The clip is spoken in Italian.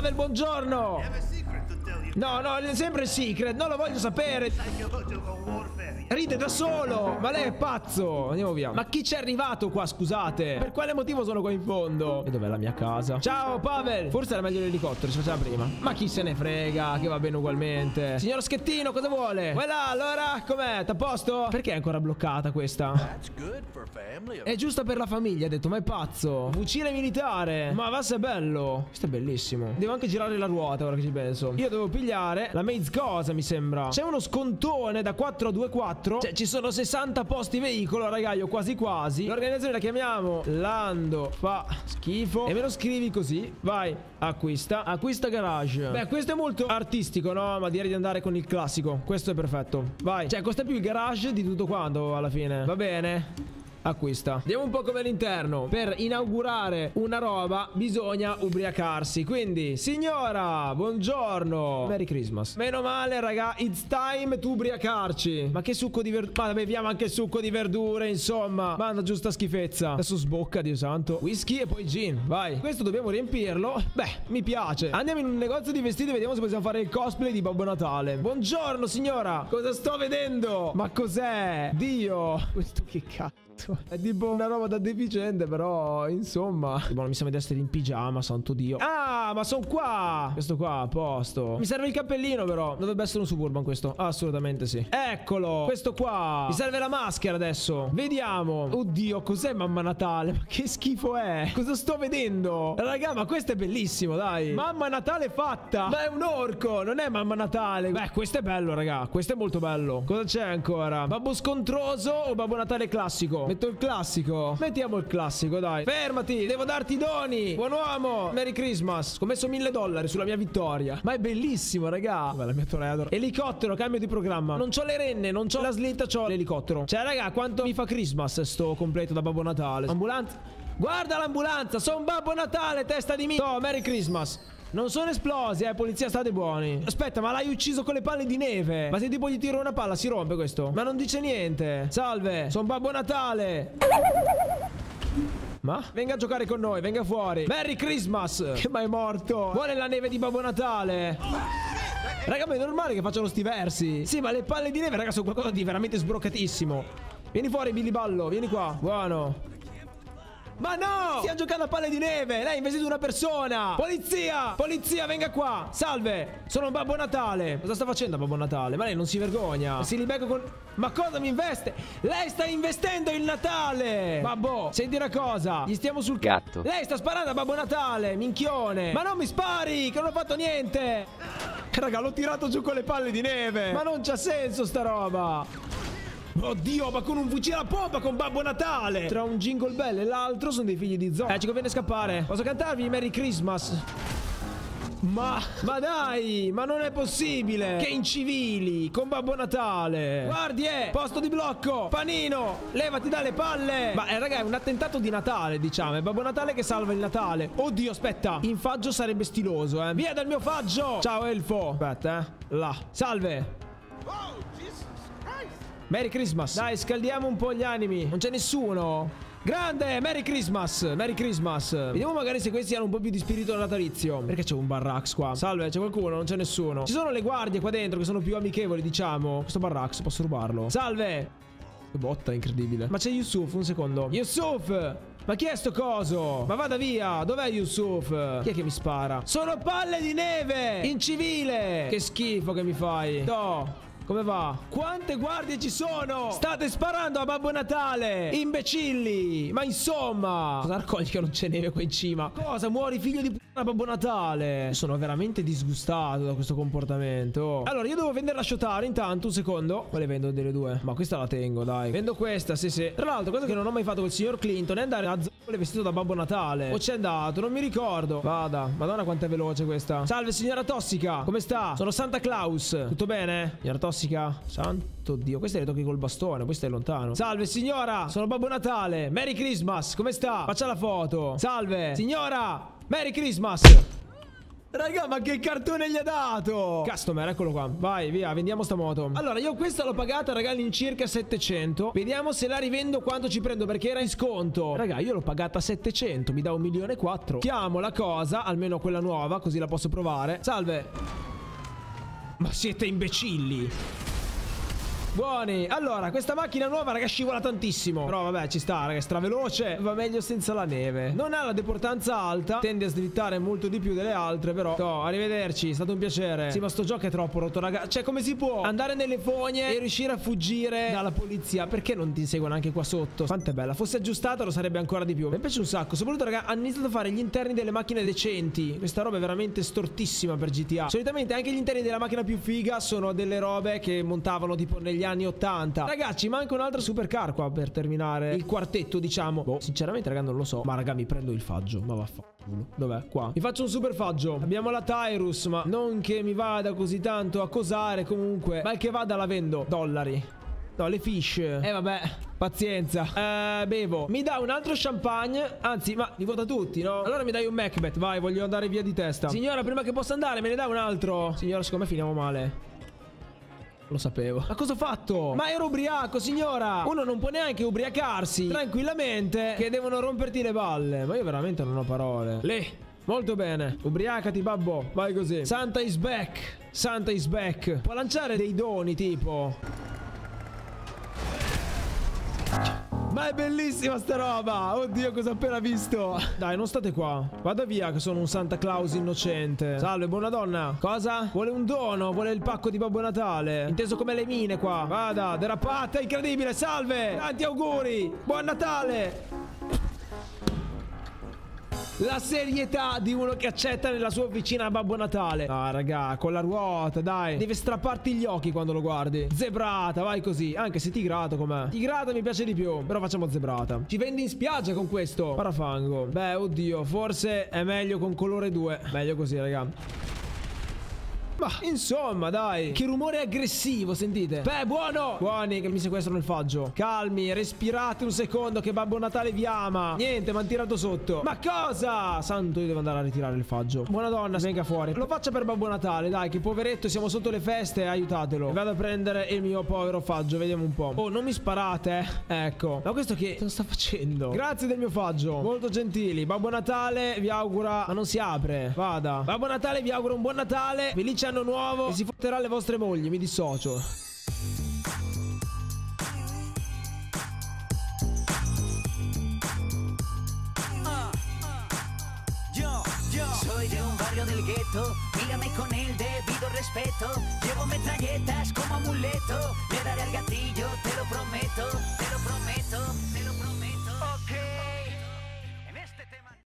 Pavel, buongiorno. No, è sempre secret, non lo voglio sapere. Ride da solo. Ma lei è pazzo. Andiamo via. Ma chi c'è arrivato qua, scusate? Per quale motivo sono qua in fondo? E dov'è la mia casa? Ciao Pavel. Forse era meglio l'elicottero, si faceva prima. Ma chi se ne frega, che va bene ugualmente. Signor Schettino, cosa vuole? Voilà, allora, com'è? T'à posto? Perché è ancora bloccata questa? È giusta per la famiglia, ha detto, ma è pazzo. Fucile militare. Ma va se è bello. Questo è bellissimo. Devo anche girare la ruota, ora che ci penso. Io devo pigliare la Maze cosa, mi sembra. C'è uno scontone da 4 a 2-4. Cioè ci sono 60 posti veicolo, ragaglio, quasi quasi. L'organizzazione la chiamiamo Lando fa schifo. E me lo scrivi così. Vai, acquista garage. Beh, questo è molto artistico, no? Ma direi di andare con il classico. Questo è perfetto. Vai. Cioè costa più il garage di tutto quanto alla fine. Va bene. Acquista. Vediamo un po' come l'interno. Per inaugurare una roba bisogna ubriacarsi. Quindi, signora, buongiorno. Merry Christmas. Meno male, raga, it's time to ubriacarci. Ma che succo di verdure. Ma beviamo anche il succo di verdure, insomma. Manda giù sta schifezza. Adesso sbocca, Dio santo. Whisky e poi gin. Vai. Questo dobbiamo riempirlo. Beh, mi piace. Andiamo in un negozio di vestiti e vediamo se possiamo fare il cosplay di Babbo Natale. Buongiorno, signora. Cosa sto vedendo? Ma cos'è? Dio. Questo che cazzo. È tipo una roba da deficiente, però insomma. Non mi sembra di essere in pigiama, santo Dio. Ah, ma sono qua. Questo qua, a posto. Mi serve il cappellino però. Dovrebbe essere un Suburban questo. Assolutamente sì. Eccolo. Questo qua. Mi serve la maschera adesso. Vediamo. Oddio, cos'è Mamma Natale? Ma che schifo è? Cosa sto vedendo? Raga, ma questo è bellissimo, dai. Mamma Natale fatta. Ma è un orco, non è Mamma Natale. Beh, questo è bello, raga. Questo è molto bello. Cosa c'è ancora? Babbo scontroso o Babbo Natale classico? Metto il classico. Mettiamo il classico, dai. Fermati, devo darti i doni. Buon uomo. Merry Christmas. Scommesso $1000 sulla mia vittoria. Ma è bellissimo, raga. Beh, la mia Toreador. Elicottero, cambio di programma. Non c'ho le renne, non c'ho la slitta, c'ho l'elicottero. Cioè, raga, quanto mi fa Christmas sto completo da Babbo Natale. Ambulanza. Guarda l'ambulanza. Sono Babbo Natale, testa di Oh, Merry Christmas. Non sono esplosi, polizia, state buoni. Aspetta, ma l'hai ucciso con le palle di neve. Ma se tipo gli tiro una palla si rompe questo. Ma non dice niente. Salve, sono Babbo Natale. Ma? Venga a giocare con noi, venga fuori. Merry Christmas. Che mai è morto. Vuole la neve di Babbo Natale. Raga, ma è normale che facciano sti versi. Sì, ma le palle di neve, raga, sono qualcosa di veramente sbroccatissimo. Vieni fuori, Billy Ballo, vieni qua. Buono. Ma no! Stiamo giocando a palle di neve! Lei ha investito una persona! Polizia! Polizia, venga qua! Salve! Sono Babbo Natale! Cosa sta facendo Babbo Natale? Ma lei non si vergogna! Si libecca con... Ma cosa mi investe? Lei sta investendo il Natale! Babbo, senti una cosa! Gli stiamo sul gatto. Lei sta sparando a Babbo Natale! Minchione! Ma non mi spari! Che non ho fatto niente! Raga, l'ho tirato giù con le palle di neve! Ma non c'ha senso sta roba! Oddio, ma con un fucile a pompa con Babbo Natale! Tra un Jingle Bell e l'altro sono dei figli di zoo. Ci conviene scappare. Posso cantarvi Merry Christmas? Ma dai, ma non è possibile. Che incivili con Babbo Natale. Guardie, posto di blocco. Panino, levati dalle palle. Ma raga, è un attentato di Natale, diciamo. È Babbo Natale che salva il Natale. Oddio, aspetta, in faggio sarebbe stiloso, eh. Via dal mio faggio. Ciao elfo. Aspetta, Là, salve. Merry Christmas. Dai, scaldiamo un po' gli animi. Non c'è nessuno. Grande, Merry Christmas. Merry Christmas. Vediamo magari se questi hanno un po' più di spirito natalizio. Perché c'è un barrax qua? Salve, c'è qualcuno? Non c'è nessuno. Ci sono le guardie qua dentro che sono più amichevoli, diciamo. Questo barrax, posso rubarlo? Salve. Che botta, incredibile. Ma c'è Yusuf, un secondo. Yusuf! Ma chi è sto coso? Ma vada via. Dov'è Yusuf? Chi è che mi spara? Sono palle di neve. In civile. Che schifo che mi fai. No. Come va? Quante guardie ci sono? State sparando a Babbo Natale, imbecilli. Ma insomma, cosa raccogli che non c'è neve qua in cima? Cosa? Muori figlio di puttana Babbo Natale. Sono veramente disgustato da questo comportamento. Allora io devo vendere la Shotaro intanto. Un secondo. Quale vendo delle due? Ma questa la tengo, dai. Vendo questa, sì sì. Tra l'altro, cosa che non ho mai fatto col signor Clinton è andare a Zolle vestito da Babbo Natale. O c'è andato? Non mi ricordo. Vada. Madonna quanto è veloce questa. Salve signora Tossica. Come sta? Sono Santa Claus. Tutto bene? Signora Tossica. Santo Dio, questa le tocchi col bastone, questa è lontano. Salve signora, sono Babbo Natale. Merry Christmas, come sta? Faccia la foto. Salve signora, Merry Christmas. Raga, ma che cartone gli ha dato? Customer, eccolo qua. Vai, via, vendiamo sta moto. Allora, io questa l'ho pagata, raga, all'incirca 700. Vediamo se la rivendo quanto ci prendo, perché era in sconto. Raga, io l'ho pagata a 700, mi dà 1.400.000. Chiamo la cosa, almeno quella nuova, così la posso provare. Salve. Ma siete imbecilli. Buoni. Allora, questa macchina nuova, raga, scivola tantissimo. Però vabbè, ci sta, raga, straveloce. Va meglio senza la neve. Non ha la deportanza alta, tende a slittare molto di più delle altre. Però arrivederci, è stato un piacere. Sì, ma sto gioco è troppo rotto, raga. Cioè, come si può andare nelle fogne e riuscire a fuggire dalla polizia? Perché non ti inseguono anche qua sotto? Quanto è bella. Fosse aggiustata lo sarebbe ancora di più. Mi piace un sacco. Soprattutto, raga, hanno iniziato a fare gli interni delle macchine decenti. Questa roba è veramente stortissima per GTA. Solitamente anche gli interni della macchina più figa sono delle robe che montavano tipo negli anni 80. Ragazzi, manca un'altra supercar qua per terminare il quartetto, diciamo. Boh, sinceramente, raga, non lo so. Ma raga, mi prendo il faggio. Ma vaffanculo. Dov'è? Qua. Mi faccio un super faggio. Abbiamo la Tyrus, ma non che mi vada così tanto a cosare. Comunque, mal che vada la vendo. Dollari. No, le fish. Vabbè, pazienza. Bevo. Mi dà un altro champagne. Anzi, ma li vota tutti, no? Allora mi dai un Macbeth. Vai, voglio andare via di testa. Signora, prima che possa andare, me ne dà un altro. Signora, secondo me finiamo male. Lo sapevo. Ma cosa ho fatto? Ma ero ubriaco, signora. Uno non può neanche ubriacarsi tranquillamente, che devono romperti le balle. Ma io veramente non ho parole. Lì. Molto bene. Ubriacati, babbo. Vai così. Santa is back. Santa is back. Può lanciare dei doni, tipo. Ma è bellissima sta roba. Oddio, cosa ho appena visto. Dai, non state qua. Vada via che sono un Santa Claus innocente. Salve, buona donna. Cosa? Vuole un dono. Vuole il pacco di Babbo Natale. Inteso come le mine qua. Vada, derapata, incredibile. Salve. Tanti auguri. Buon Natale. La serietà di uno che accetta nella sua officina Babbo Natale. Ah, raga, con la ruota, dai. Deve strapparti gli occhi quando lo guardi. Zebrata, vai così. Anche se tigrata com'è. Tigrata mi piace di più. Però facciamo zebrata. Ci vendi in spiaggia con questo parafango. Beh, oddio, forse è meglio con colore 2. Meglio così, raga. Ma insomma, dai. Che rumore aggressivo, sentite. Beh, buono. Buoni che mi sequestrano il faggio. Calmi, respirate un secondo che Babbo Natale vi ama. Niente, mi hanno tirato sotto. Ma cosa? Santo, io devo andare a ritirare il faggio. Buona donna, venga fuori. Lo faccia per Babbo Natale, dai, che poveretto, siamo sotto le feste, aiutatelo. E vado a prendere il mio povero faggio, vediamo un po'. Oh, non mi sparate, Ecco. Ma questo che sta facendo? Grazie del mio faggio. Molto gentili. Babbo Natale vi augura... Ma non si apre. Vada. Babbo Natale vi augura un buon Natale. Felice anno nuovo. E si fotterà le vostre mogli, mi dissocio. Soy de un barrio del gueto, mírame con el debido respeto. Llevo metralletas como amuleto, le daré al gatillo, te lo prometo, te lo prometo, te lo prometo.